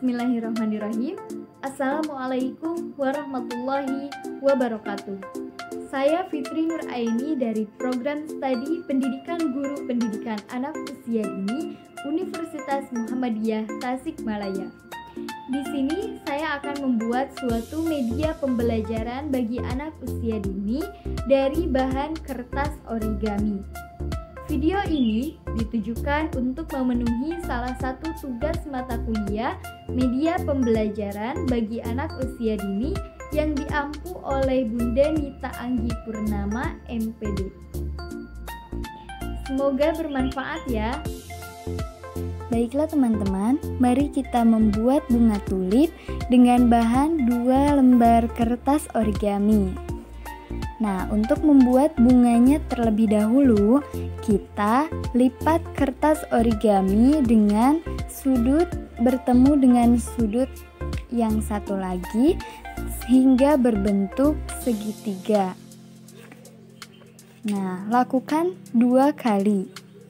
Bismillahirrahmanirrahim. Assalamualaikum warahmatullahi wabarakatuh. Saya Fitri Nuraeni dari program studi pendidikan guru pendidikan anak usia dini Universitas Muhammadiyah Tasikmalaya. Di sini saya akan membuat suatu media pembelajaran bagi anak usia dini dari bahan kertas origami. Video ini ditujukan untuk memenuhi salah satu tugas mata kuliah media pembelajaran bagi anak usia dini yang diampu oleh Bunda Nita Anggi Purnama, MPD. Semoga bermanfaat ya. Baiklah teman-teman, mari kita membuat bunga tulip dengan bahan 2 lembar kertas origami. Nah, untuk membuat bunganya terlebih dahulu, kita lipat kertas origami dengan sudut bertemu dengan sudut yang satu lagi hingga berbentuk segitiga. Nah, lakukan 2 kali.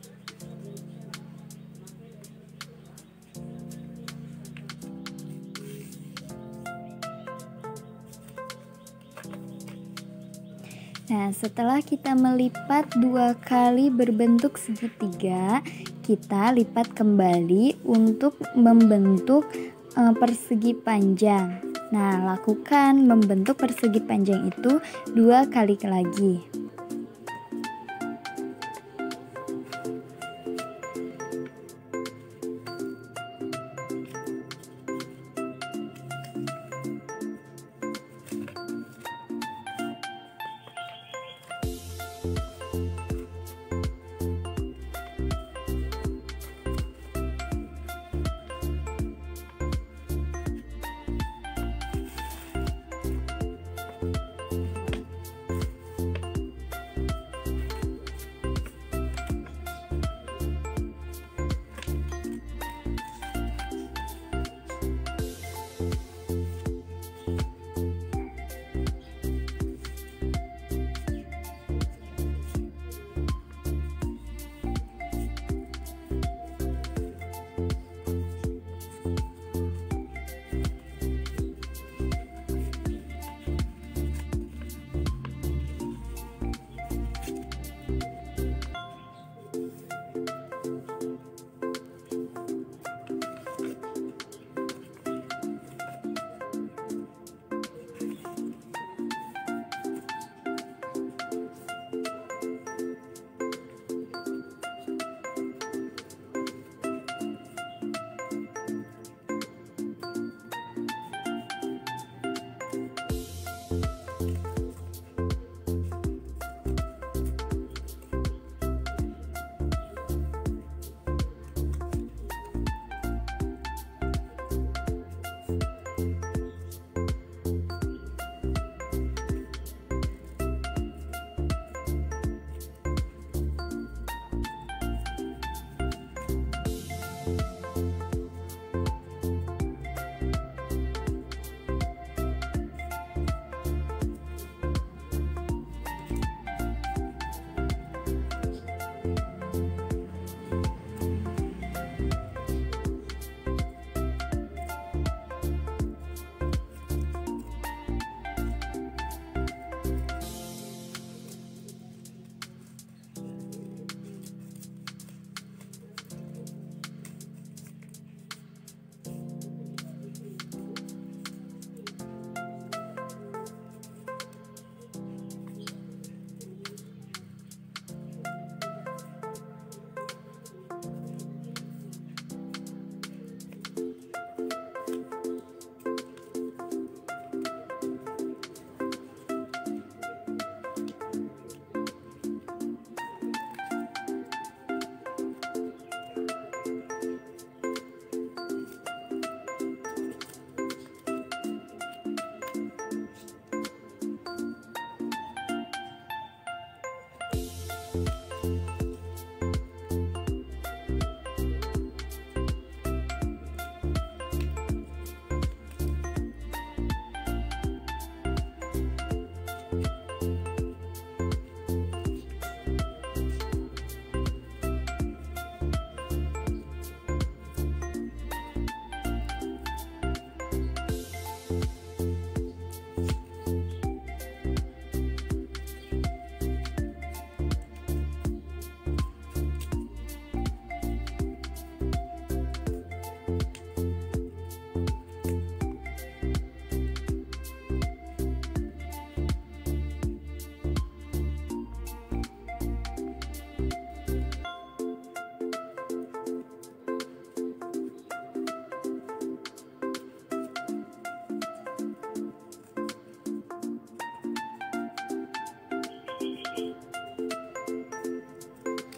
Nah, setelah kita melipat 2 kali berbentuk segitiga, kita lipat kembali untuk membentuk persegi panjang. Nah, lakukan membentuk persegi panjang itu 2 kali lagi.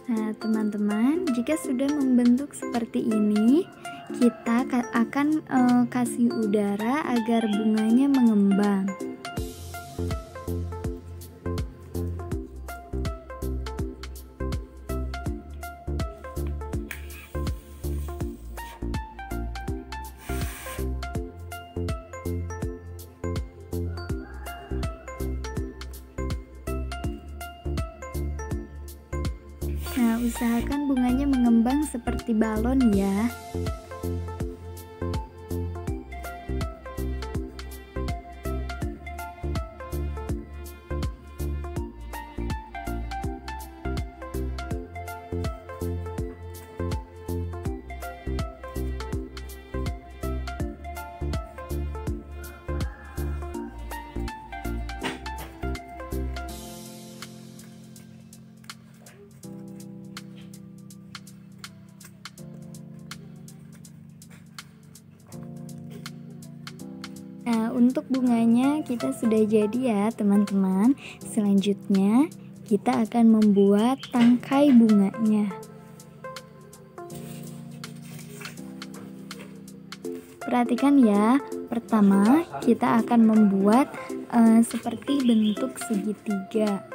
Nah, teman-teman, jika sudah membentuk seperti ini, kita akan kasih udara agar bunganya mengembang. Nah, usahakan bunganya mengembang seperti balon ya. Nah, untuk bunganya kita sudah jadi ya teman-teman. Selanjutnya kita akan membuat tangkai bunganya. Perhatikan ya, pertama kita akan membuat seperti bentuk segitiga.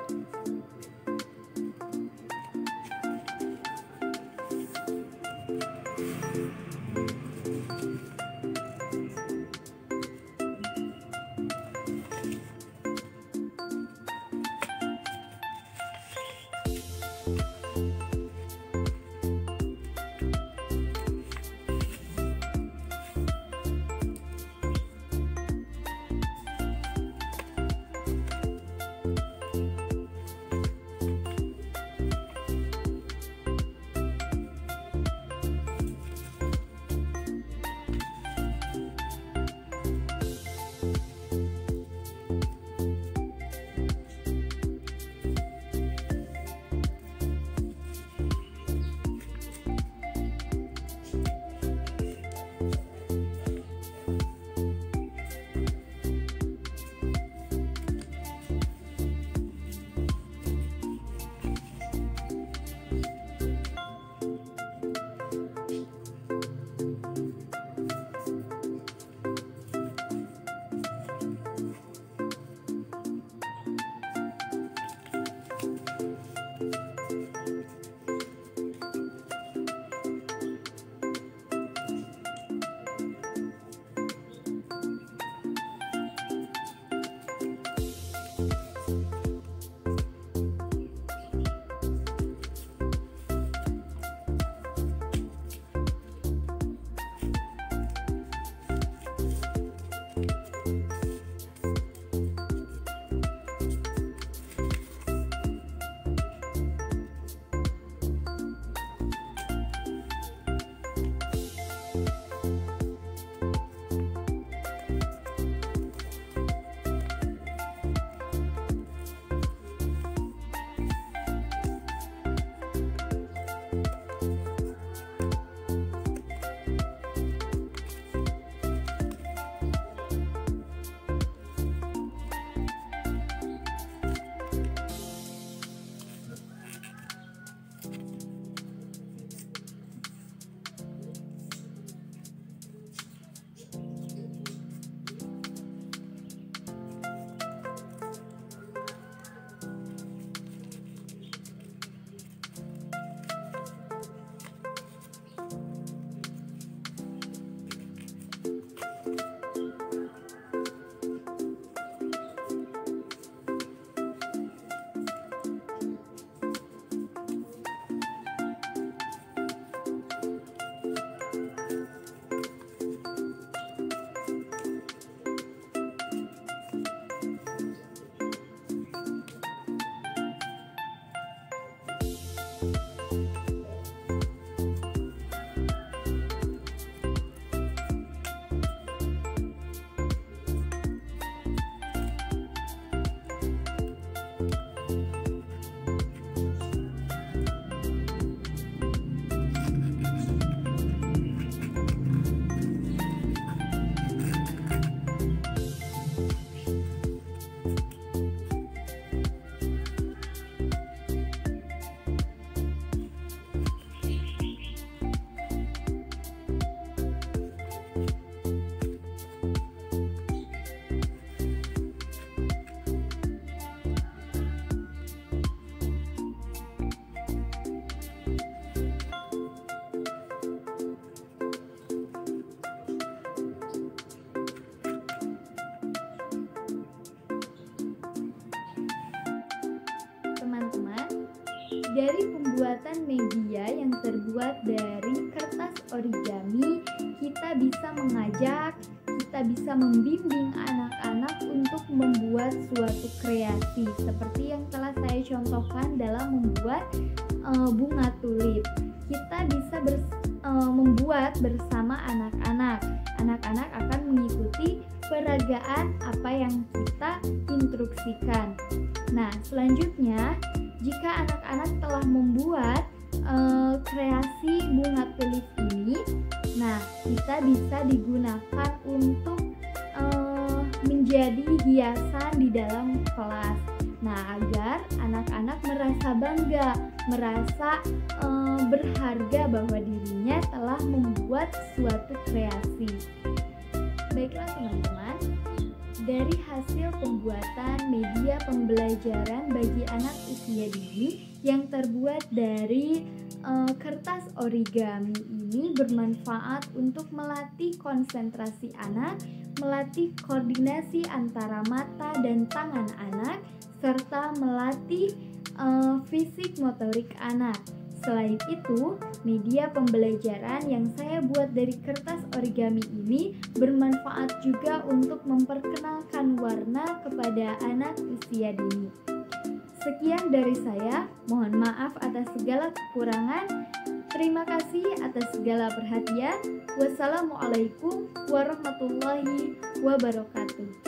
dari pembuatan media yang terbuat dari kertas origami, kita bisa mengajak, kita bisa membimbing anak-anak untuk membuat suatu kreasi seperti yang telah saya contohkan dalam membuat bunga tuliph. Kita bisa membuat bersama anak-anak. Anak-anak akan mengikuti peragaan apa yang kita instruksikan. Nah, selanjutnya jika anak-anak telah membuat kreasi bunga tuliph ini, nah kita bisa digunakan untuk menjadi hiasan di dalam kelas. Nah, agar anak-anak merasa bangga, merasa berharga bahwa dirinya telah membuat suatu kreasi. Baiklah teman-teman, dari hasil pembuatan media pembelajaran bagi anak usia dini yang terbuat dari kertas origami ini bermanfaat untuk melatih konsentrasi anak, melatih koordinasi antara mata dan tangan anak, serta melatih fisik motorik anak. Selain itu, media pembelajaran yang saya buat dari kertas origami ini bermanfaat juga untuk memperkenalkan warna kepada anak usia dini. Sekian dari saya, mohon maaf atas segala kekurangan. Terima kasih atas segala perhatian. Wassalamualaikum warahmatullahi wabarakatuh.